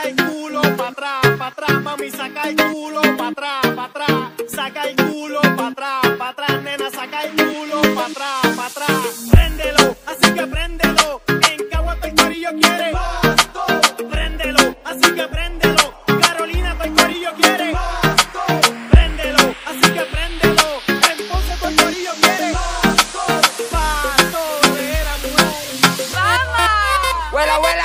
saca el culo pa' atrás, mami, saca el culo pa' atrás, saca el culo pa' atrás, nena, saca el culo pa' atrás, préndelo, así que préndelo, en Cagua todo el corillo quiere, préndelo, así que préndelo, Carolina todo el corillo quiere, préndelo, así que préndelo, en Ponce todo el corillo quiere, patolera, mujer, ¡Vamos! ¡Vuela, vuela!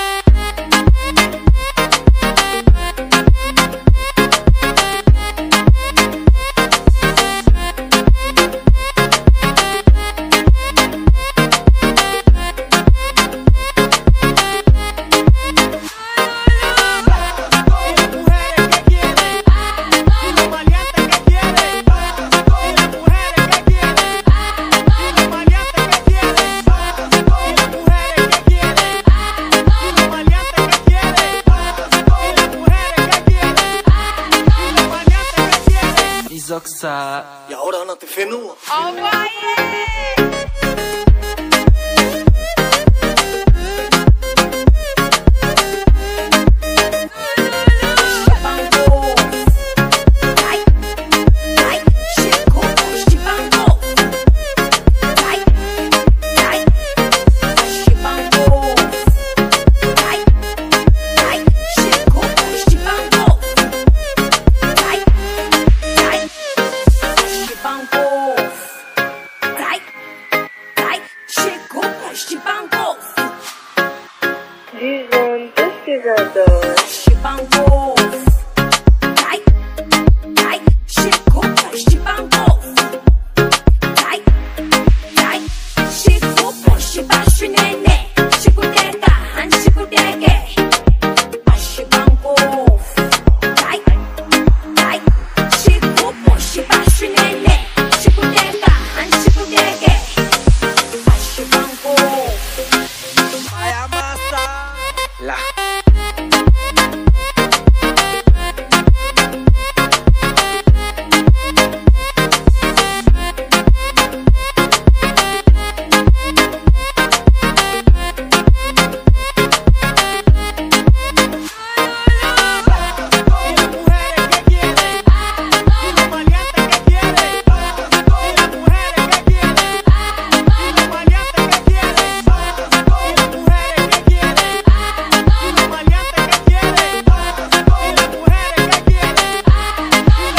y ahora no te fenúa. ¡Oh, vaya!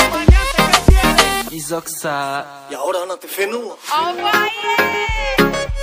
Y ahora no te fenúa. ¡Oh, vaya!